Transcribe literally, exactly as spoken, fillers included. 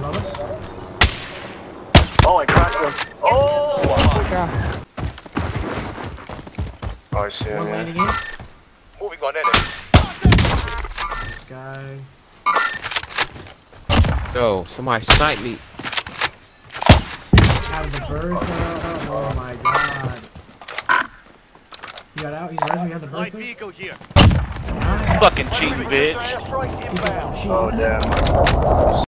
above us. Oh, I cracked him. Oh! Yeah. Oh, I see him, One yeah. landing in. Moving on enemy. This guy. Yo, somebody sniped me. Out of the bird. Oh my god. He got out. He's resing. He had the bird. Light vehicle here. Fucking cheating bitch. He's like, Oh, damn.